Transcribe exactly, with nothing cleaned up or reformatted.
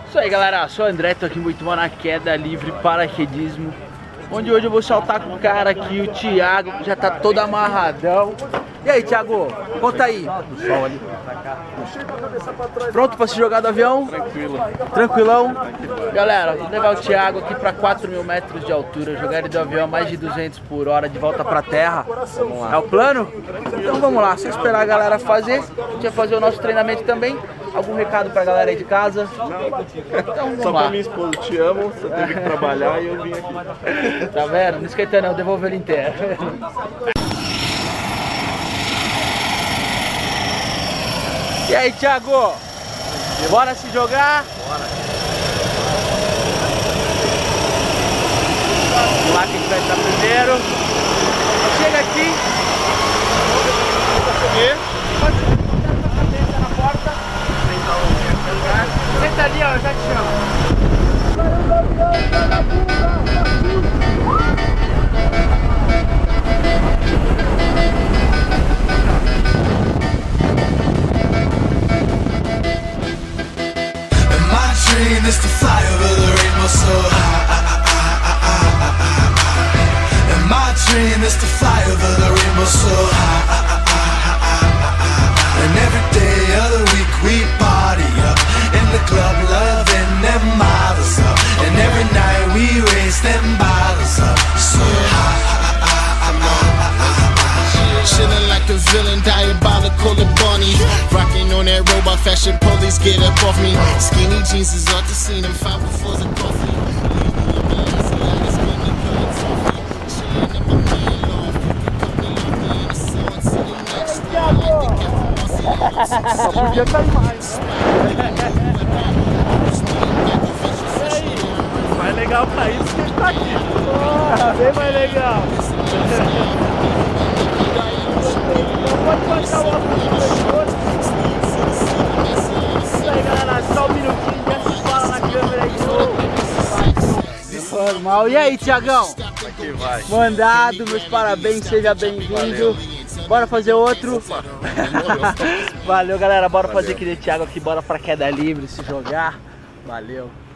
Isso aí, galera, sou o André, tô aqui muito bom na queda livre paraquedismo, onde hoje eu vou saltar com o cara aqui, o Thiago, que já tá todo amarradão. E aí, Thiago, conta aí. Pronto pra se jogar do avião? Tranquilo. Tranquilão? Galera, vou levar o Thiago aqui pra quatro mil metros de altura, jogar ele do avião a mais de duzentos por hora de volta pra terra. É o plano? Então vamos lá, só esperar a galera fazer. A gente vai fazer o nosso treinamento também. Algum recado pra galera aí de casa? Então vamos Só lá. pra minha esposa, te amo, você teve que trabalhar e eu vim aqui. Tá vendo? Não esquenta não, devolvo ele inteiro. E aí, Thiago? Bora se jogar? Bora. Vamos lá que a gente vai estar primeiro. Chega aqui. Pode botar a cabeça na porta. Senta ali, ó, eu já te chamo. Is to fly over the rainbow so high. And my dream is to fly over the rainbow so high. And every day of the week we party up in the club, loving them models up. And every night we raise them bottles up so high. Chillin' like a villain, diabolical and bunny. Rocking on that robot fashion, police get up off me. Skinny jeans is off the scene, and five befores a coffee. Só podia estar mais. Mais legal pra isso que está aqui. Porra, bem mais legal. Pode passar o óculos do pescoço. Isso aí, galera, só um minutinho, já se fala na câmera aí de novo. Normal. E aí, Thiagão? Aqui vai. Mandado, meus parabéns, seja bem-vindo. Bora fazer outro. Valeu, galera, bora Valeu. fazer aquele Thiago aqui, bora pra queda livre, se jogar. Valeu.